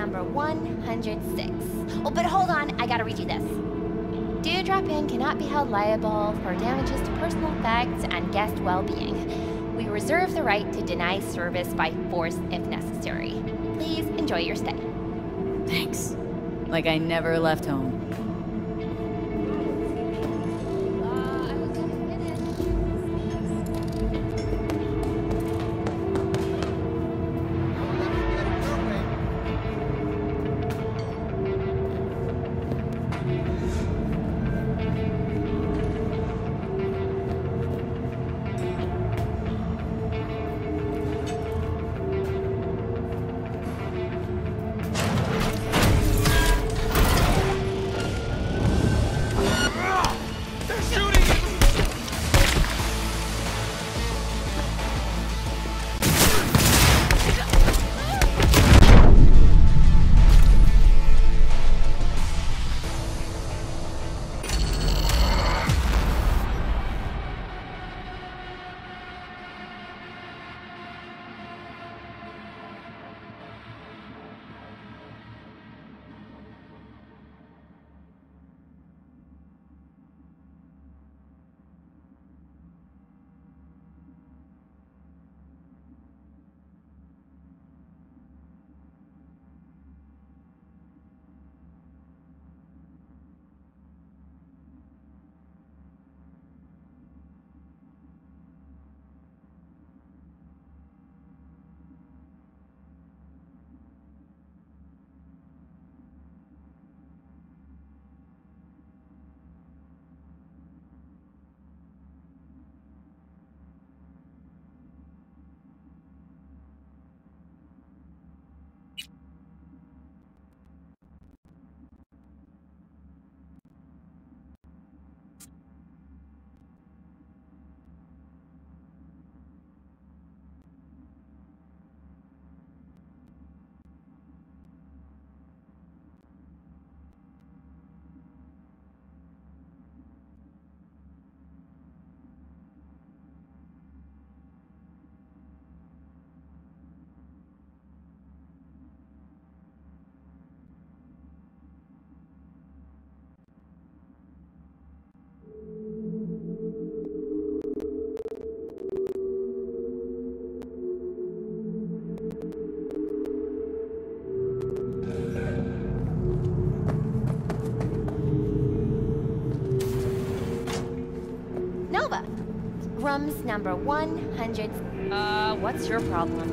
number 106. Oh, but hold on, I gotta read you this. Dewdrop Inn cannot be held liable for damages to personal effects and guest well-being. We reserve the right to deny service by force if necessary. Please enjoy your stay. Thanks. Like I never left home. Rooms number 100. What's your problem?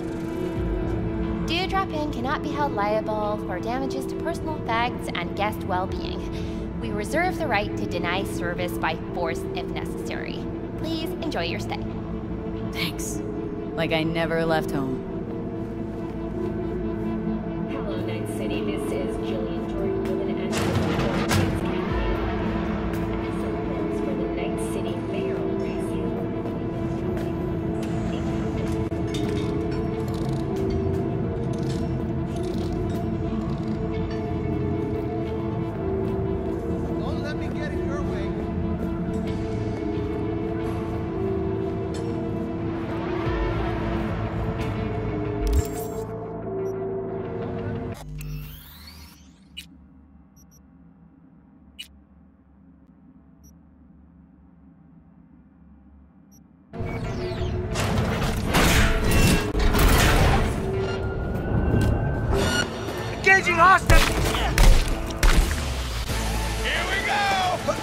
Dewdrop Inn cannot be held liable for damages to personal effects and guest well-being. We reserve the right to deny service by force if necessary. Please enjoy your stay. Thanks. Like I never left home. Hello, Night City. This is Jillian Jordan with an answer for the Night City mayoral race. Don't let me get in your way. Engaging hostage! Here we go!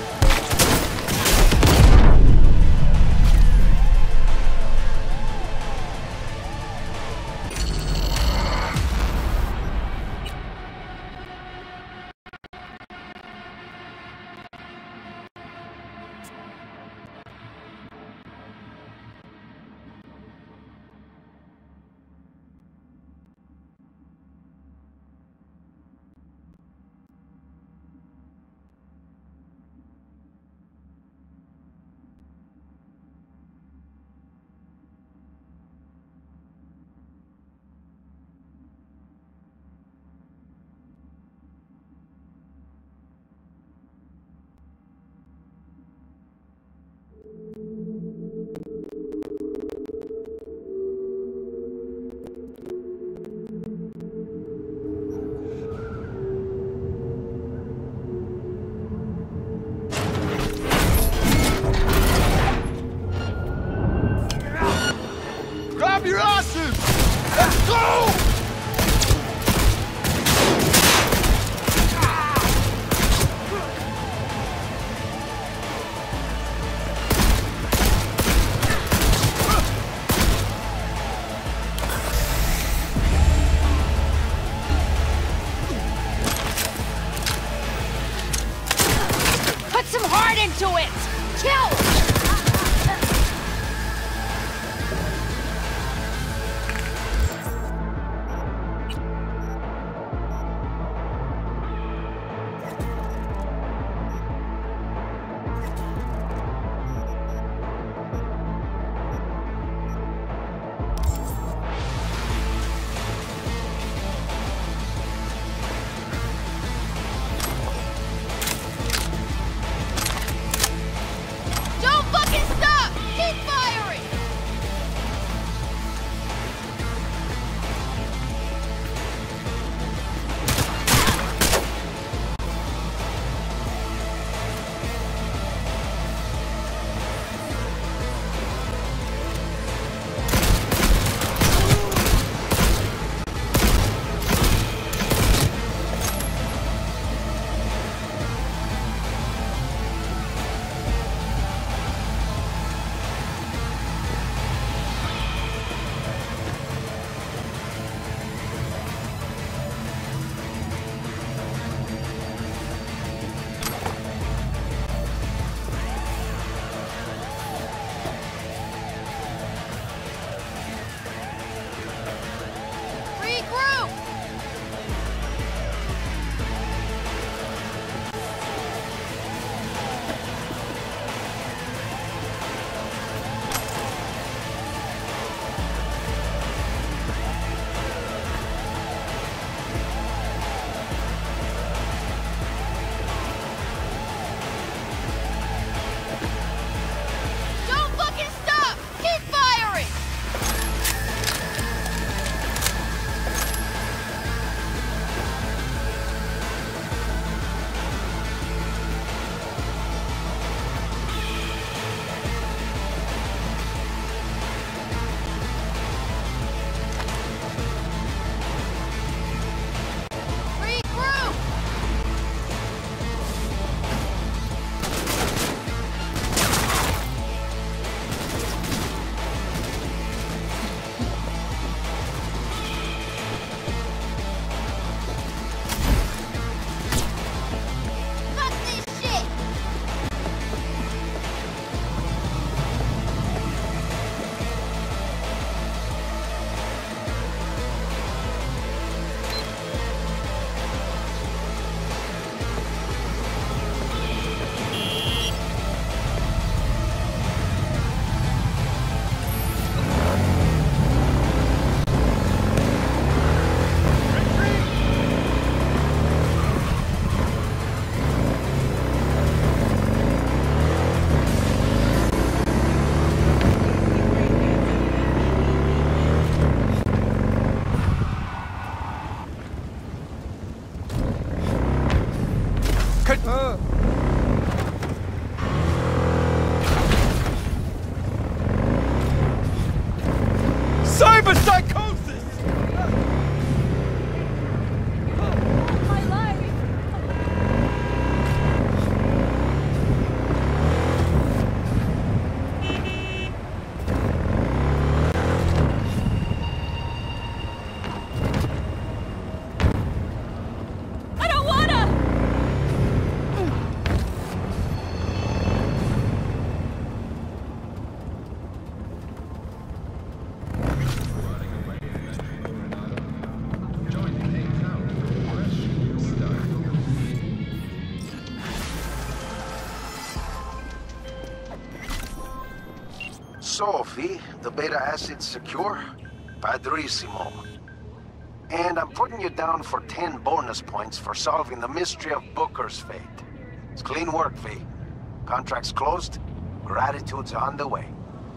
So, V, the beta acid's secure? Padrissimo. And I'm putting you down for 10 bonus points for solving the mystery of Booker's fate. It's clean work, V. Contract's closed. Gratitude's on the way.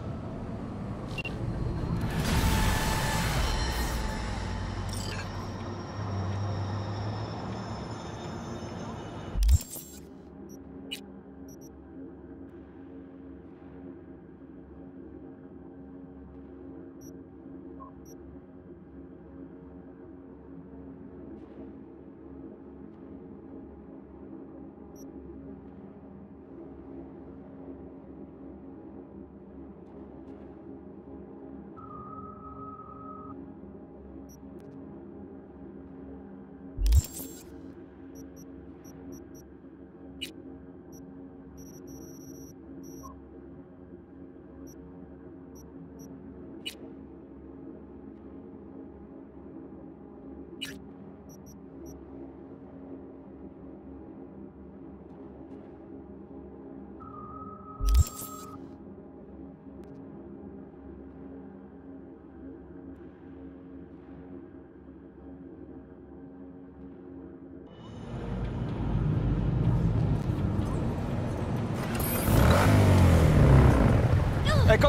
Echo!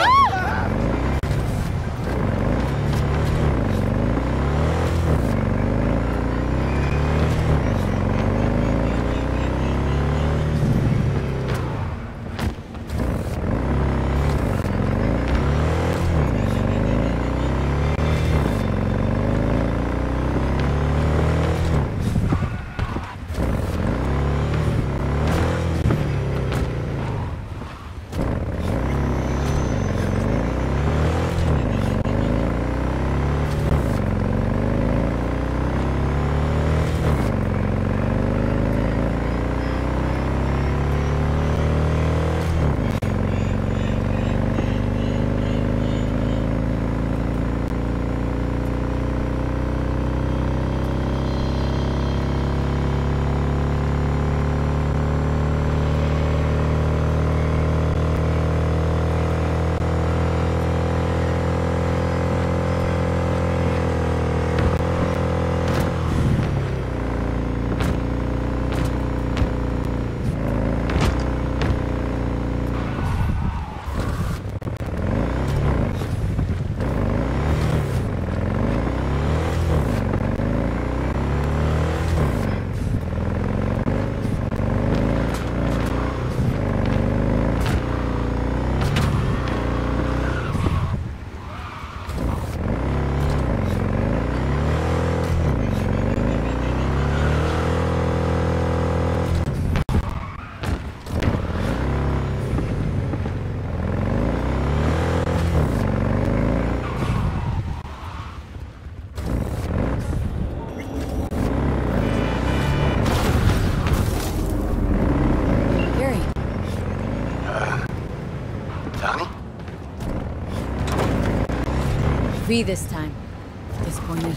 V this time. Disappointed.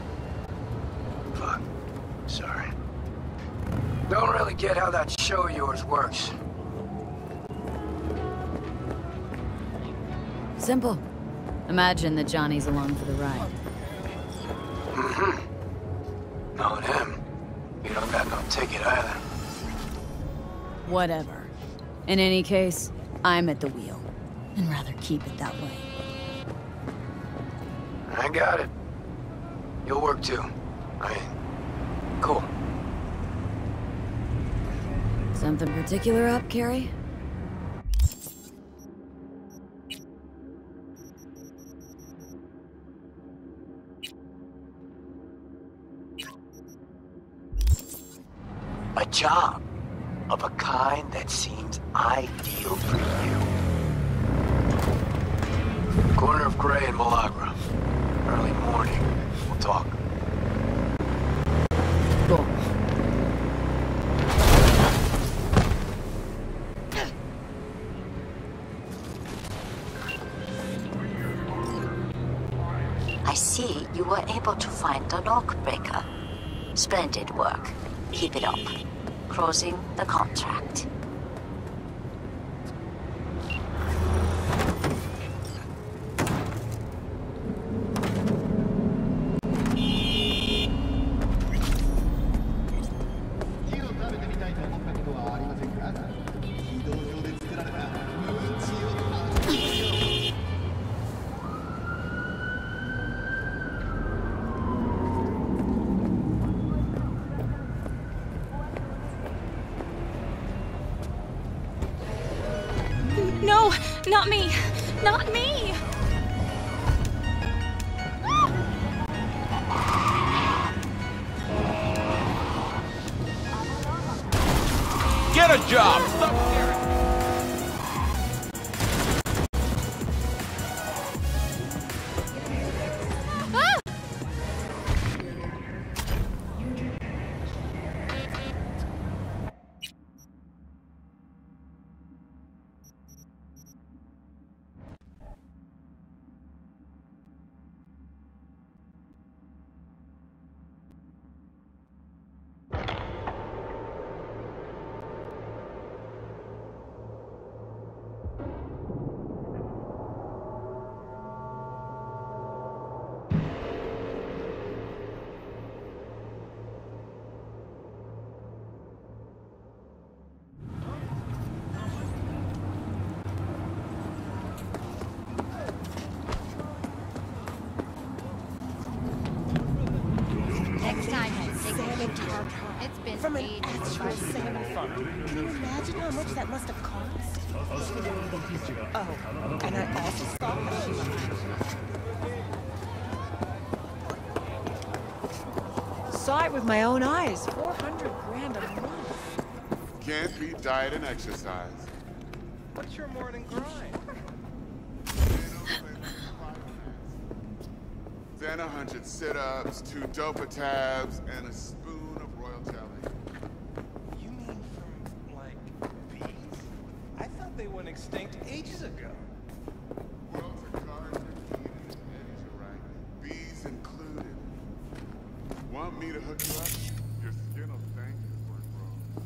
Fuck. Sorry. Don't really get how that show of yours works. Simple. Imagine that Johnny's along for the ride. Mm-hmm. Knowing him, you don't got no ticket either. Whatever. In any case, I'm at the wheel. And rather keep it that way. I got it. You'll work too. Cool. Something particular up, Carrie? A job of a kind that seems ideal for you. Corner of Gray and Malagra. Early morning. We'll talk. Cool. I see you were able to find the lockbreaker. Splendid work. Keep it up. Closing the contract. No, not me! Not me! Get a job! Stop staring! Next time, take a look at It's been From an ages. actual salmon farm. Can you imagine how much that must have cost? Oh, and I also saw Saw it with my own eyes. 400 grand a month. Can't beat diet and exercise. What's your morning grind? Then 100 sit-ups, 2 dopa tabs, and a spoon of royal jelly. You mean from, like, bees? I thought they went extinct ages ago. Worlds are cards are key and eddies are right. Bees included. Want me to hook you up? Your skin will thank you for it, bro.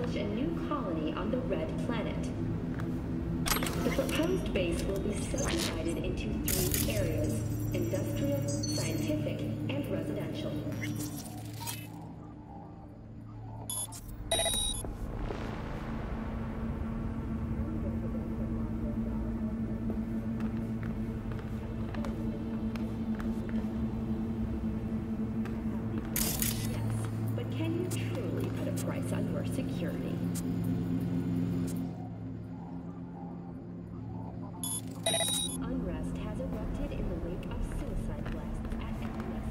establish a new colony on the Red Planet. The proposed base will be subdivided into 3 areas: industrial, scientific, and residential. Price on your security. Unrest has erupted in the wake of suicide blasts at NUS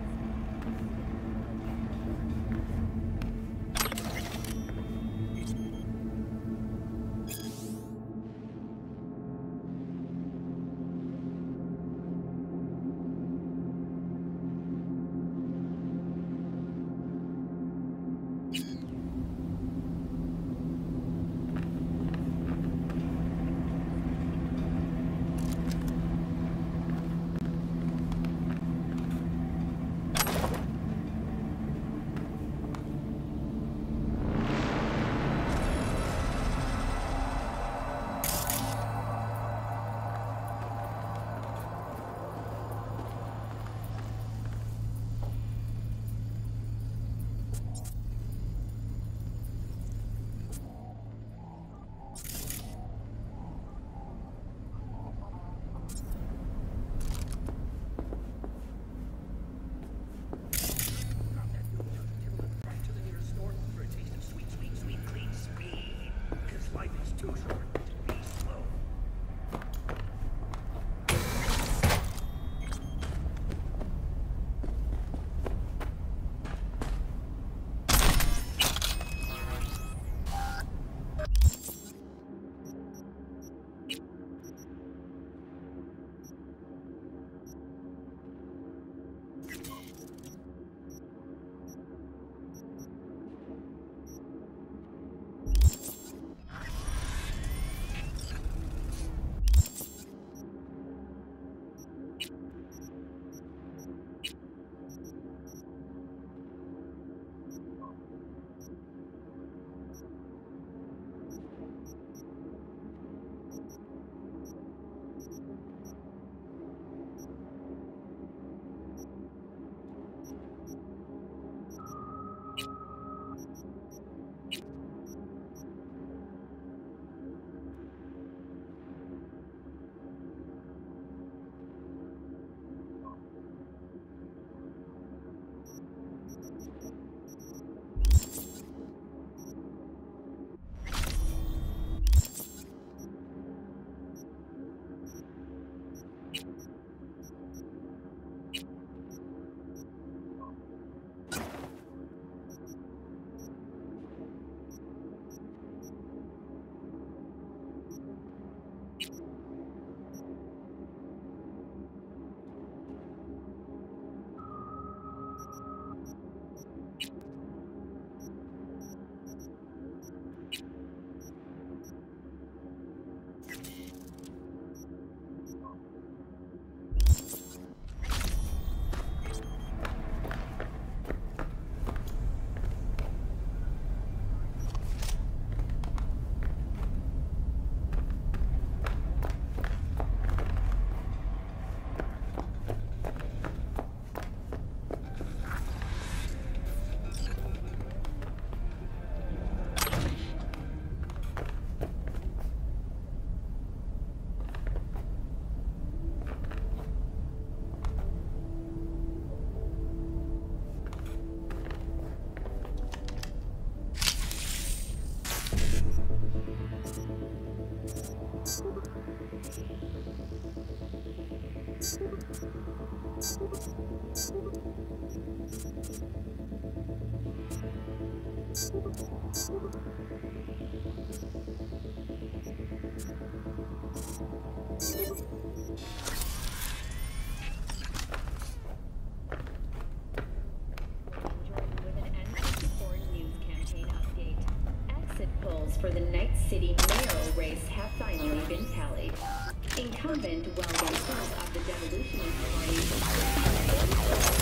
For the Night City mayoral race have finally been tallied. Incumbent Weldon Cruz of the Devolutionist Party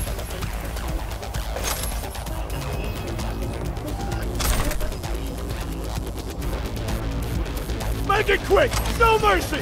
despite allegations of his complicity in Make it quick! No mercy!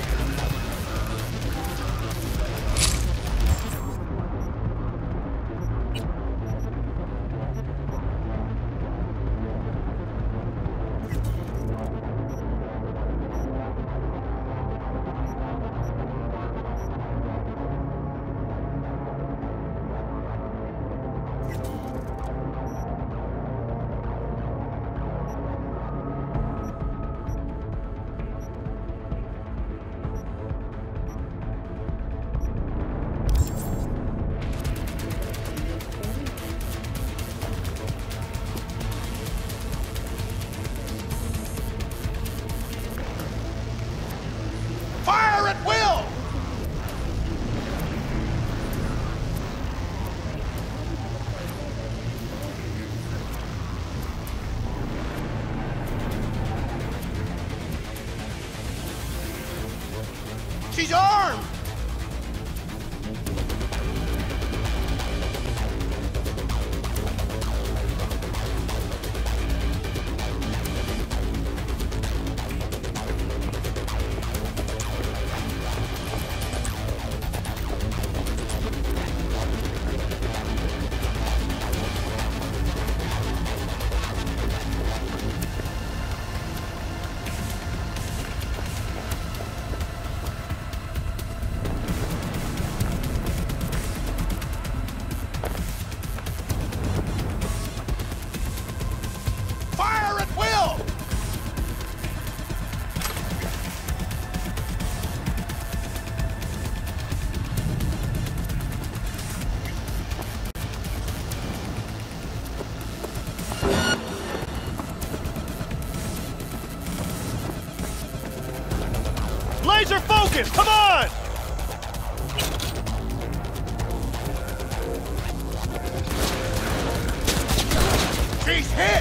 Fire at will! She's armed! Fire at will! Laser focus! Come on! She's hit!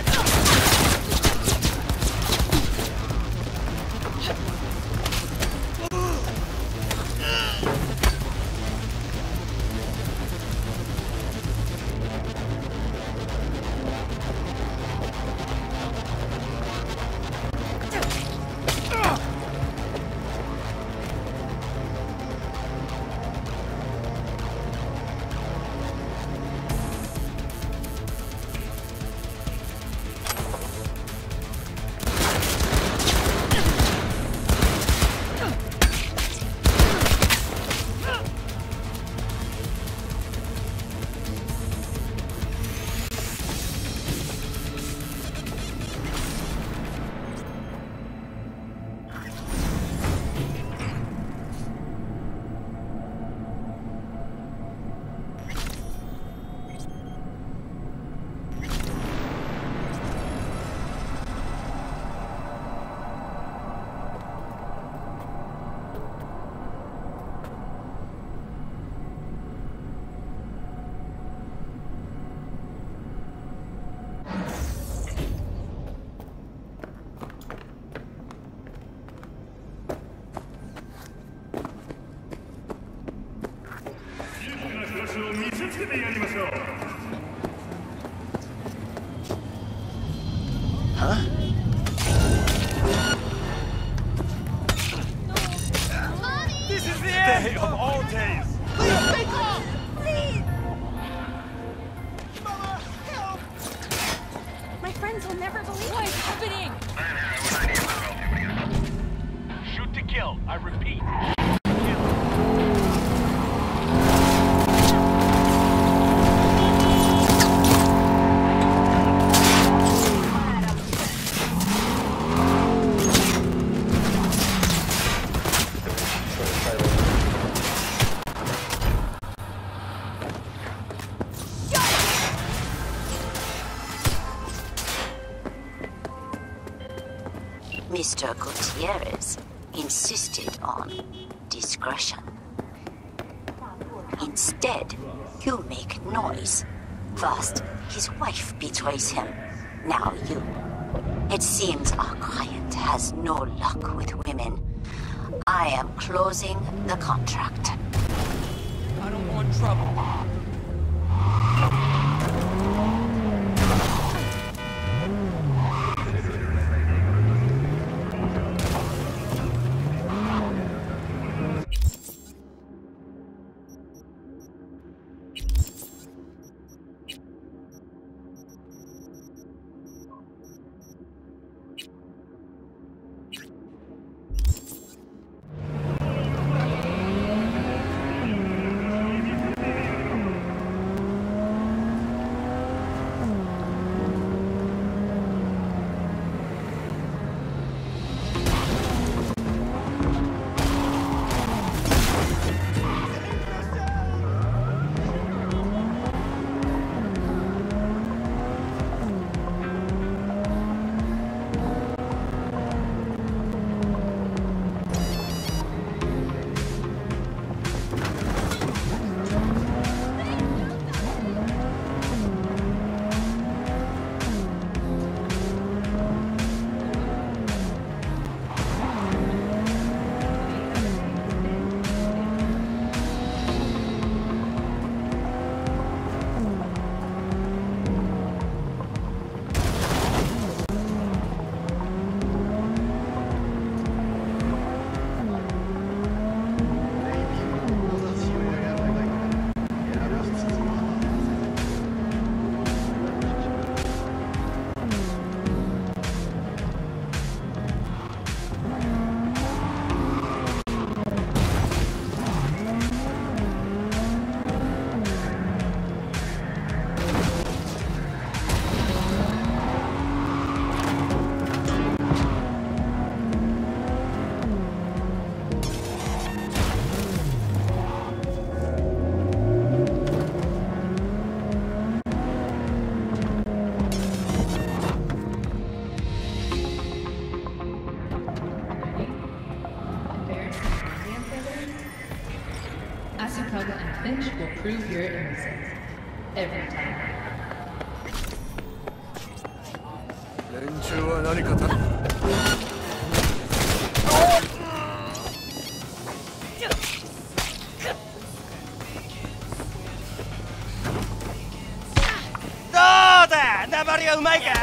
Huh? This is the end Day of all days! Please, take off! Please! Mama, help! My friends will never believe what's happening! Shoot to kill. I repeat. Mr. Gutierrez insisted on discretion. Instead, you make noise. First, his wife betrays him. Now you. It seems our client has no luck with women. I am closing the contract. I don't want trouble. Finch will prove your innocence. Every time. 連中は何かたどうだ、名りはうまいか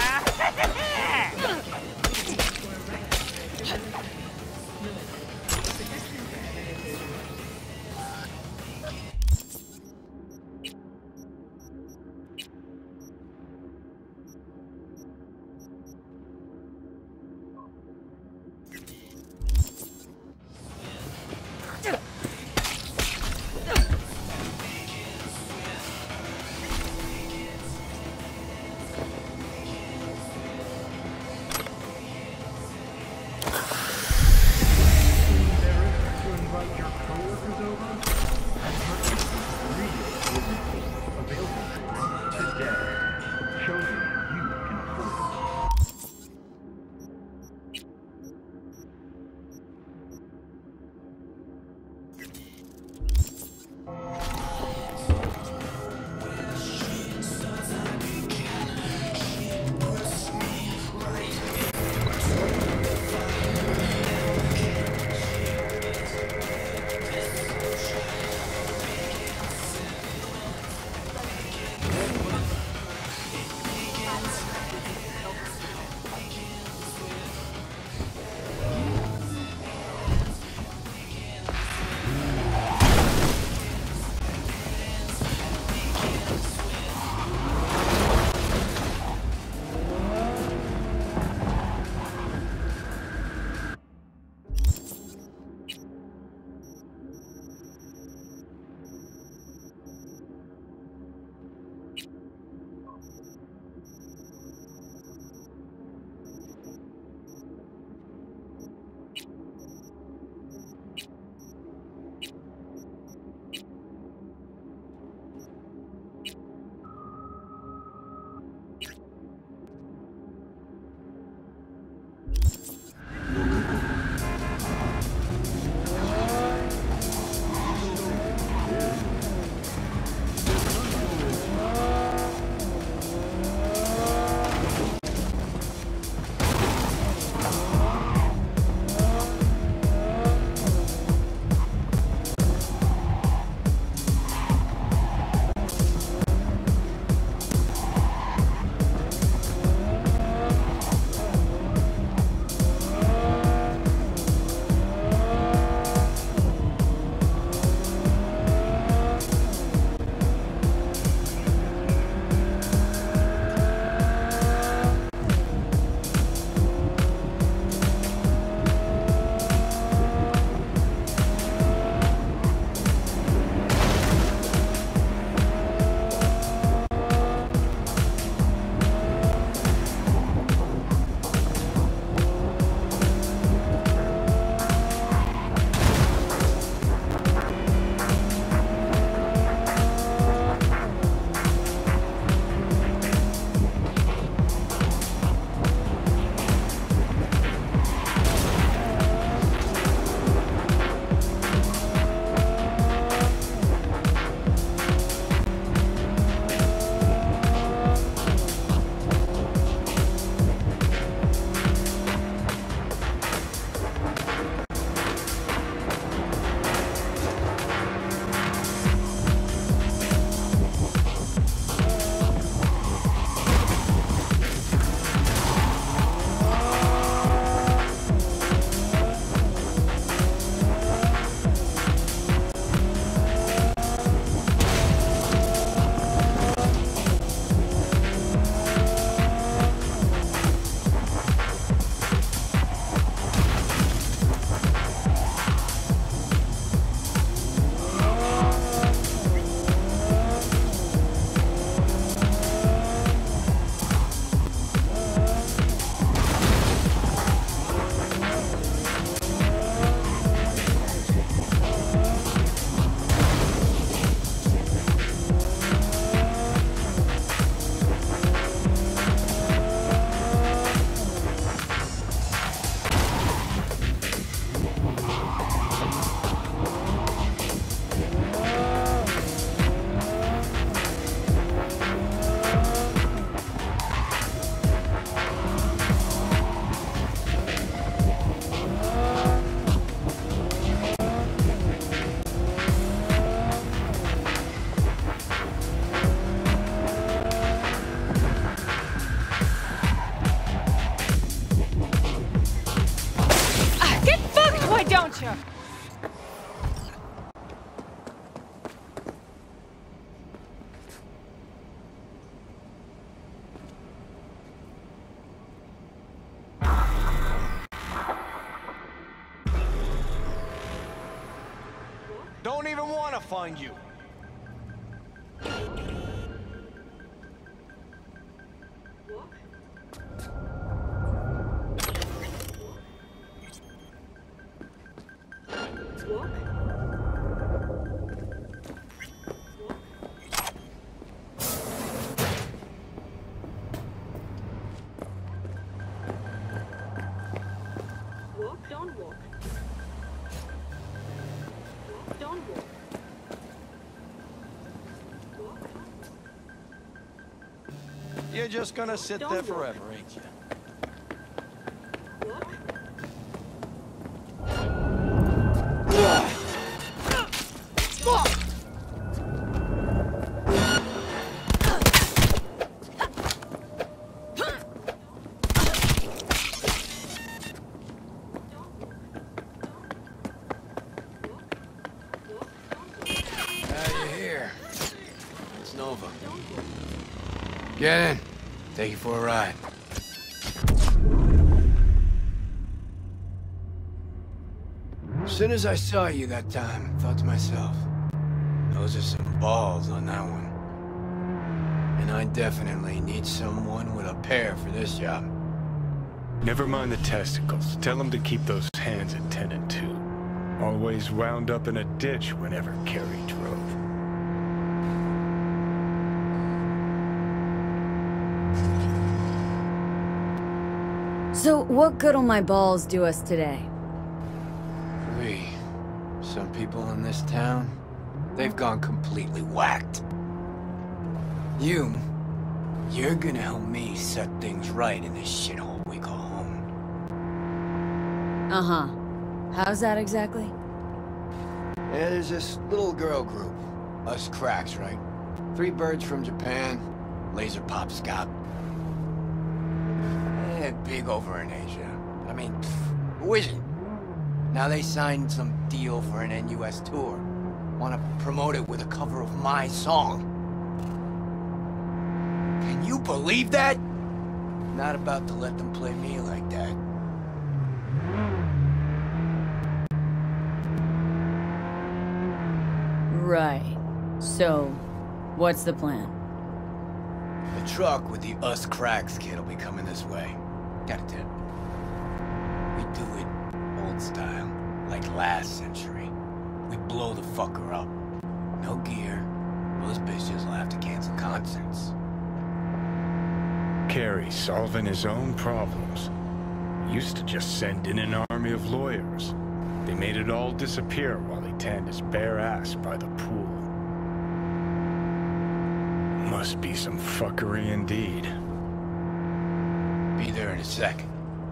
Gotcha. Don't even want to find you. You're just gonna sit there forever, ain't you? Get in. Take you for a ride. As soon as I saw you that time, I thought to myself, those are some balls on that one. And I definitely need someone with a pair for this job. Never mind the testicles. Tell him to keep those hands attended to. Always wound up in a ditch whenever Carrie drove. So, what good'll my balls do us today? Some people in this town, they've gone completely whacked. You're gonna help me set things right in this shithole we call home. Uh-huh. How's that exactly? Yeah, there's this little girl group. Us cracks, right? 3 birds from Japan, laser pop scop. Big over in Asia. I mean, who isn't? Now they signed some deal for an NUS tour. Want to promote it with a cover of my song. Can you believe that? Not about to let them play me like that. Right. So, what's the plan? The truck with the Us Cracks kid will be coming this way. Got a tip. We do it old style, like last century. We blow the fucker up. No gear. Those bitches will have to cancel concerts. Carrie solving his own problems. Used to just send in an army of lawyers. They made it all disappear while he tanned his bare ass by the pool. Must be some fuckery indeed. Be there in a second.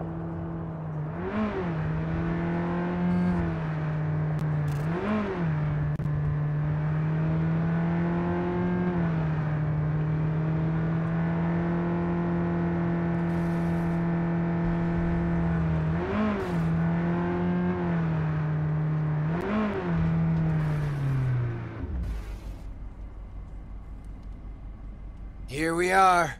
Here we are.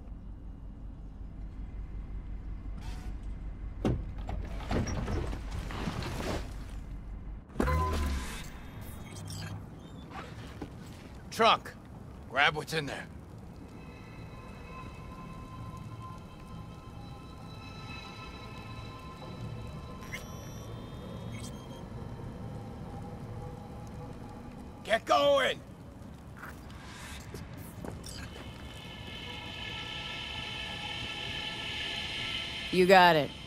Trunk. Grab what's in there. Get going! You got it.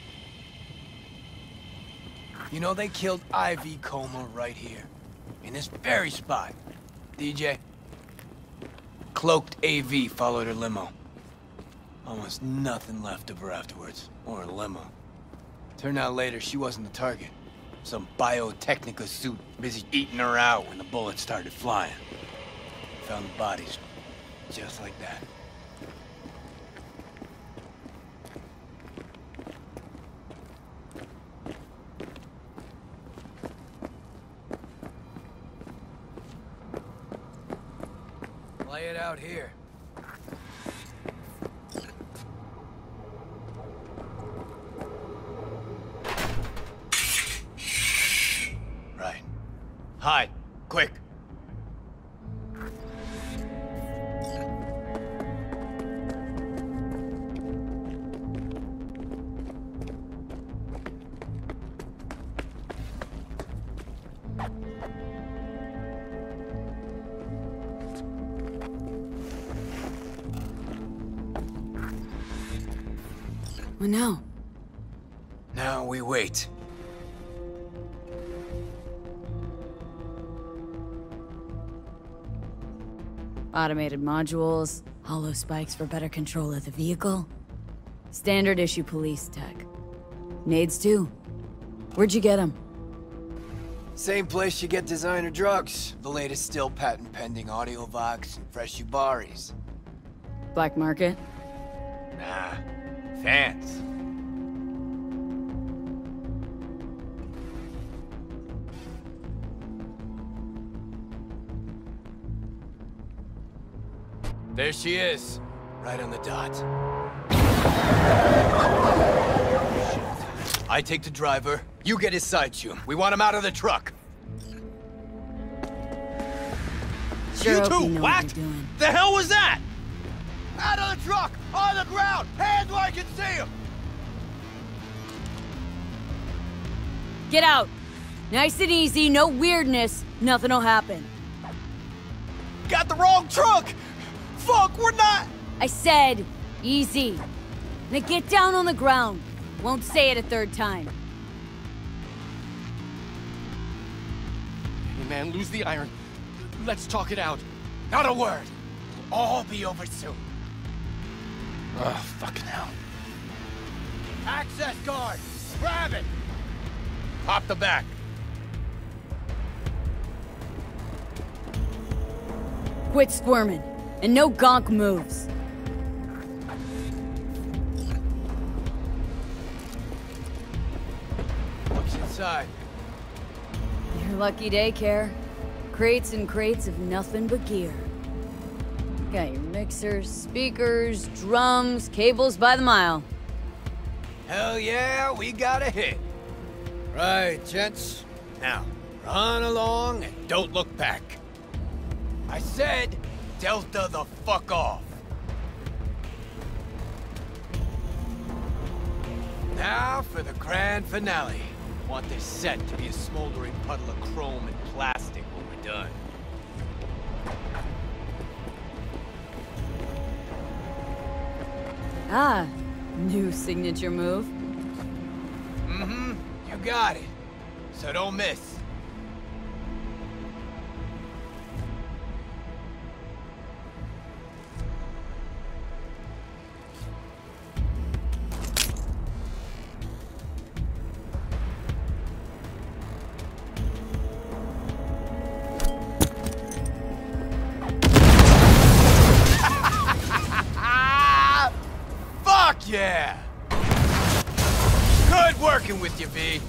You know, they killed Ivy Coma right here. In this very spot. DJ? Cloaked AV followed her limo. Almost nothing left of her afterwards. Or a limo. Turned out later she wasn't the target. Some Biotechnica suit busy eating her out when the bullets started flying. Found the bodies. Just like that. Lay it out here. Right. Hide. Quick. What now? Now we wait. Automated modules, hollow spikes for better control of the vehicle. Standard issue police tech. Nades too. Where'd you get them? Same place you get designer drugs. The latest still patent pending Audiovox and Fresh Ubaris. Black market? Nah. Fans. There she is. Right on the dot. I take the driver. You get his side shoe. We want him out of the truck. Sure You hope two you know what whacked? you're doing. The hell was that? Out of the truck! On the ground! Hands where I can see him! Get out! Nice and easy, no weirdness. Nothing'll happen. Got the wrong truck! Fuck, we're not... I said, easy. Now get down on the ground. Won't say it a third time. Hey man, lose the iron. Let's talk it out. Not a word. It'll all be over soon. Oh, fucking hell. Access guard! Grab it! Pop the back. Quit squirming. And no gonk moves. What's inside? Your lucky day, Care. Crates and crates of nothing but gear. Got your mixers, speakers, drums, cables by the mile. Hell yeah, we got a hit. Right, gents. Now, run along and don't look back. I said, Delta the fuck off. Now for the grand finale. Want this set to be a smoldering puddle of chrome and plastic when we're done. Ah, new signature move. Mm-hmm, you got it. So don't miss. Fuck yeah! Good working with you, V.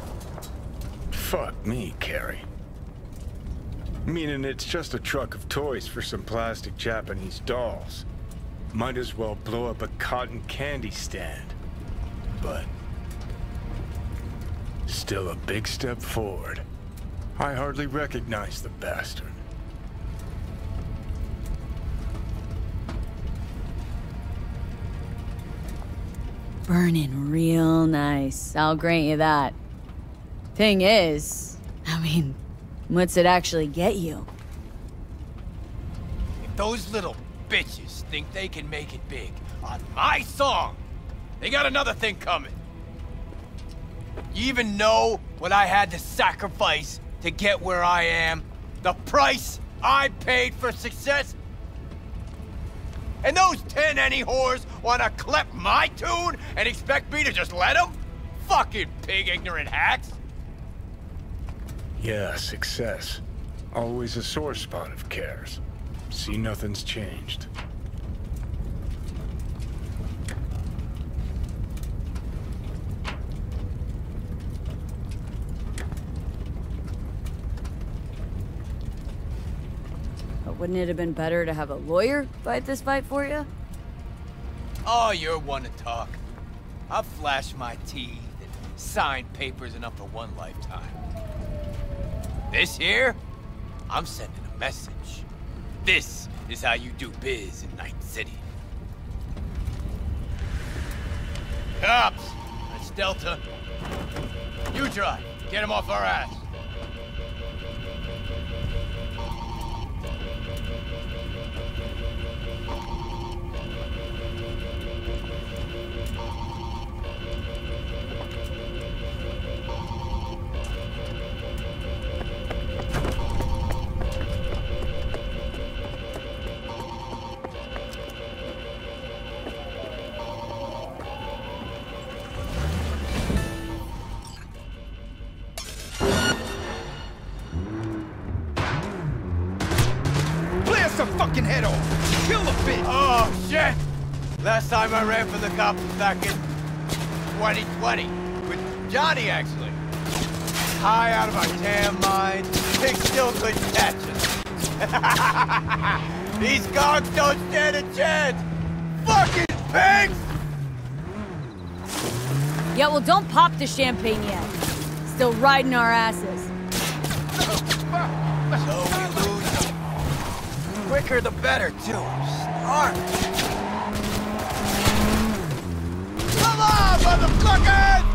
Fuck me, Carrie. Meaning it's just a truck of toys for some plastic Japanese dolls. Might as well blow up a cotton candy stand. But still a big step forward. I hardly recognize the bastard. Burning real nice. I'll grant you that. Thing is, I mean, what's it actually get you? If those little bitches think they can make it big on my song, they got another thing coming. You even know what I had to sacrifice to get where I am? The price I paid for success? And those 10 any whores wanna clep my tune and expect me to just let them? Fucking pig ignorant hacks! Yeah, success. Always a sore spot of Cares. See, nothing's changed. But wouldn't it have been better to have a lawyer fight this fight for you? Oh, you're one to talk. I'll flash my teeth and sign papers enough for one lifetime. This here, I'm sending a message. This is how you do biz in Night City. Cops! That's Delta. You try. Get him off our ass. Fucking head off! Kill the bitch! Oh, shit! Last time I ran for the cops was back in 2020. With Johnny, actually. High out of our damn minds. They still couldn't catch us. These cops don't stand a chance! Fucking pigs! Yeah, well, don't pop the champagne yet. Still riding our asses. So we lose. Quicker the better, too. Smart. Come on, motherfuckers!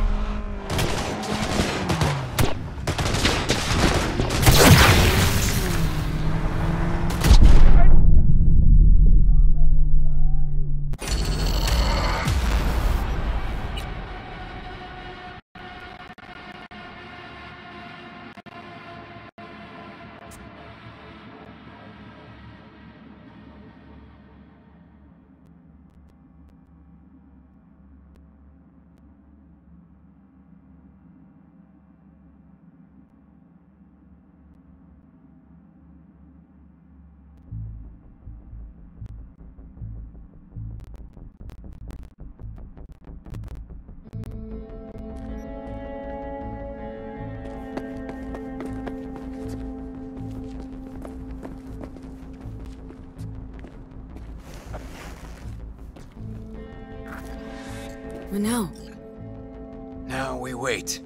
But now? Now we wait.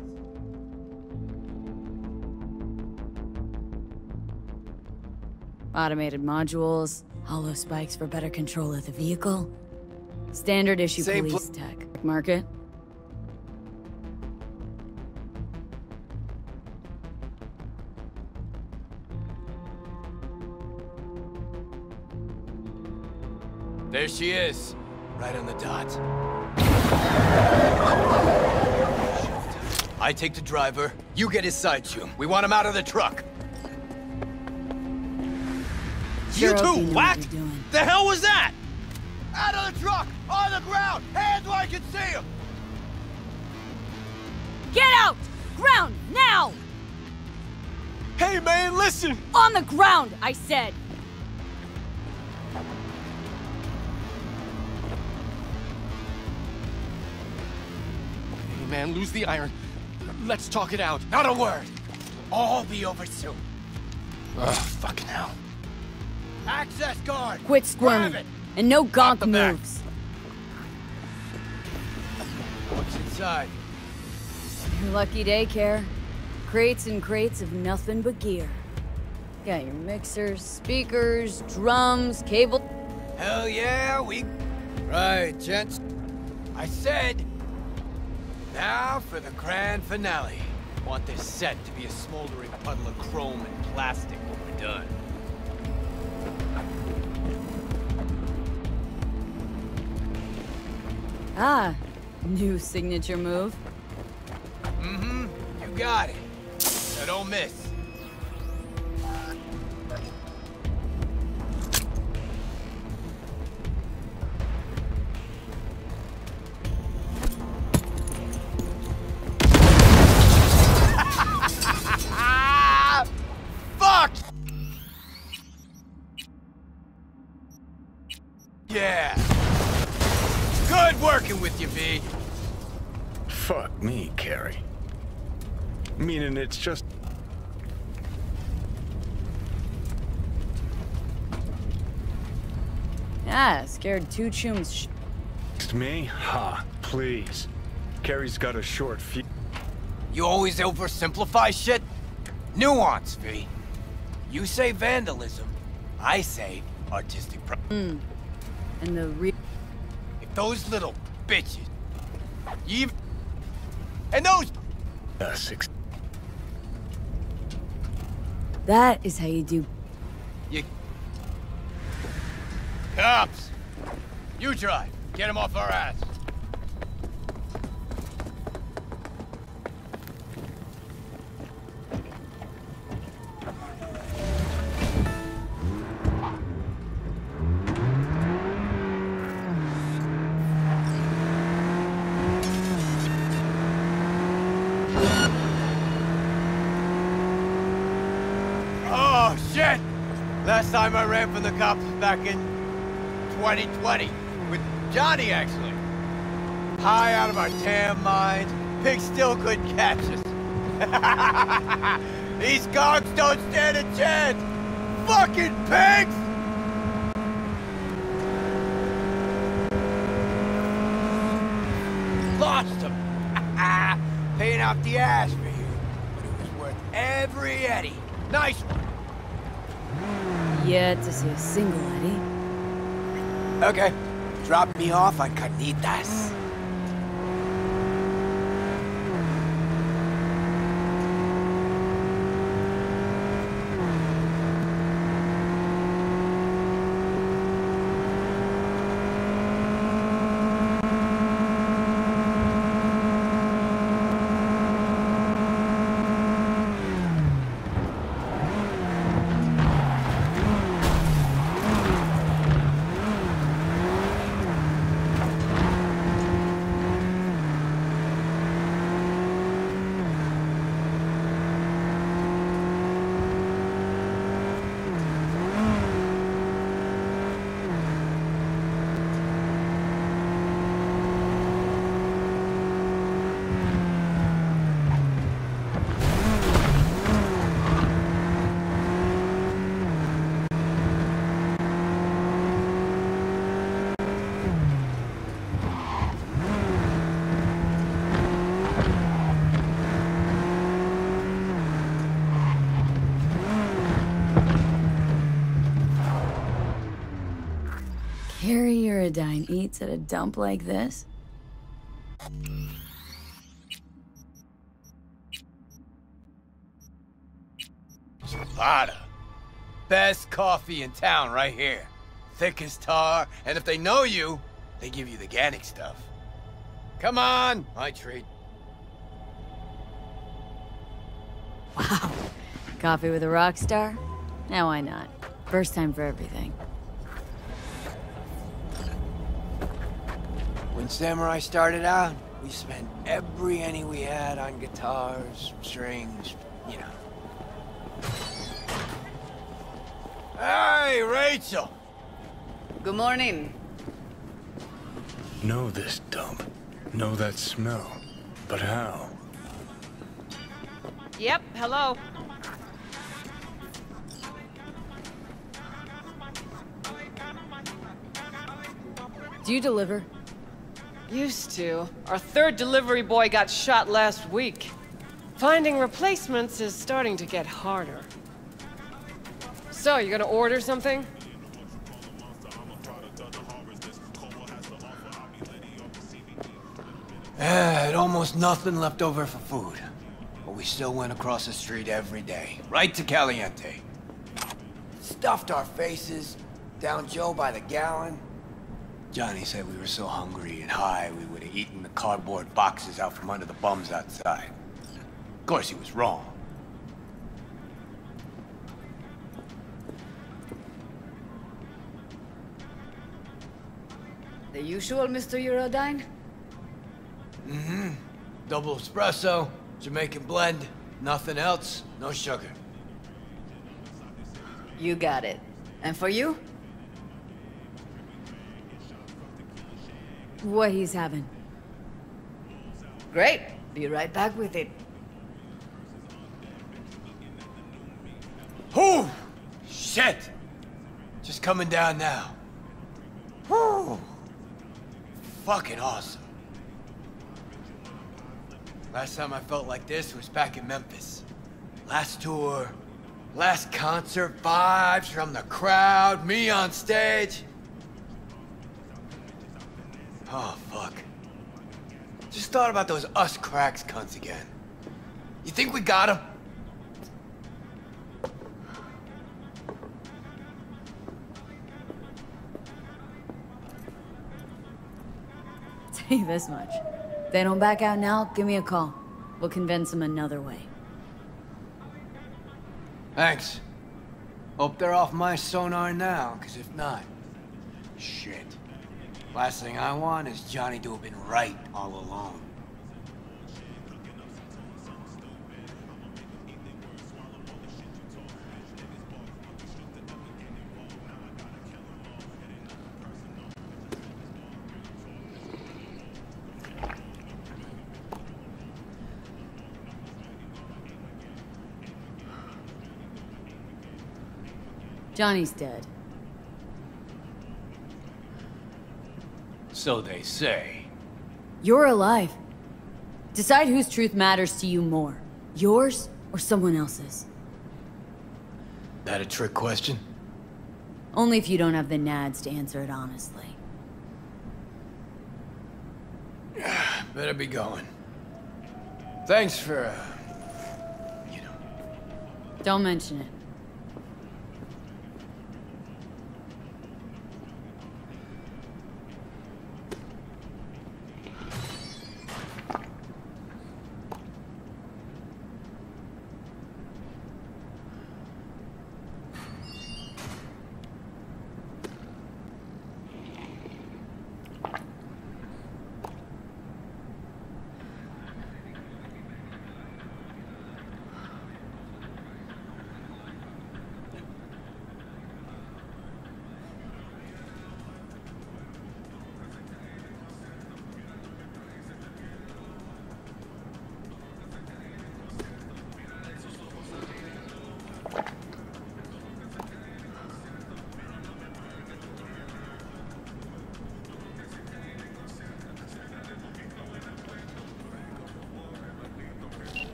Automated modules, hollow spikes for better control of the vehicle. Standard issue police tech. Market? There she is. Right on the dot. I take the driver, you get his side shoe. We want him out of the truck. Sure, You two, what? The hell was that? Out of the truck! On the ground! Hands where I can see him! Get out! Ground, now! Hey man, listen! On the ground, I said! Hey man, lose the iron. Let's talk it out. Not a word. All be over soon. Ugh, fucking hell. Access guard! Quit squirming. And no gonk moves. What's inside? Your lucky day, Care. Crates and crates of nothing but gear. Got your mixers, speakers, drums, cable... Hell yeah, we... Right, gents. I said... Now for the grand finale. Want this set to be a smoldering puddle of chrome and plastic when we're done. Ah, new signature move. Mm-hmm, you got it. So don't miss. Fuck! Yeah. Good working with you, V. Fuck me, Carrie. Meaning it's just... Ah, scared two chums. It's me? Ha, please. Carrie's got a short fuse. You always oversimplify shit? Nuance, V. You say vandalism, I say artistic And the If those little bitches... And those... That is how you do... You... Cops! You drive. Get him off our ass. Oh, shit! Last time I ran from the cops was back in 2020. With Johnny, actually. High out of our damn minds. Pigs still couldn't catch us. These cogs don't stand a chance! Fucking pigs! Lost them. Paying out the ass for you. But it was worth every eddy. Nice one. Yet to see a single Eddie. Okay. Drop me off on Carnitas. Carrie Uridine eats at a dump like this? Zapata. Best coffee in town right here. Thick as tar, and if they know you, they give you the organic stuff. Come on, my treat. Wow. Coffee with a rock star? Now why not? First time for everything. When Samurai started out, we spent every penny we had on guitars, strings, you know. Hey, Rachel! Good morning. Know this dump. Know that smell. But how? Yep, hello. Do you deliver? Used to. Our third delivery boy got shot last week. Finding replacements is starting to get harder. So, you gonna order something? Had almost nothing left over for food. But we still went across the street every day. Right to Caliente. Stuffed our faces, down Joe by the gallon. Johnny said we were so hungry and high we would have eaten the cardboard boxes out from under the bums outside. Of course, he was wrong. The usual, Mr. Uridine? Mm-hmm. Double espresso, Jamaican blend, nothing else, no sugar. You got it. And for you? What he's having. Great. Be right back with it. Whew! Shit! Just coming down now. fucking awesome. Last time I felt like this was back in Memphis. Last tour, last concert, vibes from the crowd, me on stage. Oh, fuck. Just thought about those us cracks cunts again. You think we got them? Tell you this much. If they don't back out now, give me a call. We'll convince them another way. Thanks. Hope they're off my sonar now, because if not... shit. Last thing I want is Johnny to have been right all along. Johnny's dead. So they say. You're alive. Decide whose truth matters to you more. Yours or someone else's. That a trick question? Only if you don't have the nads to answer it honestly. Better be going. Thanks for, Don't mention it.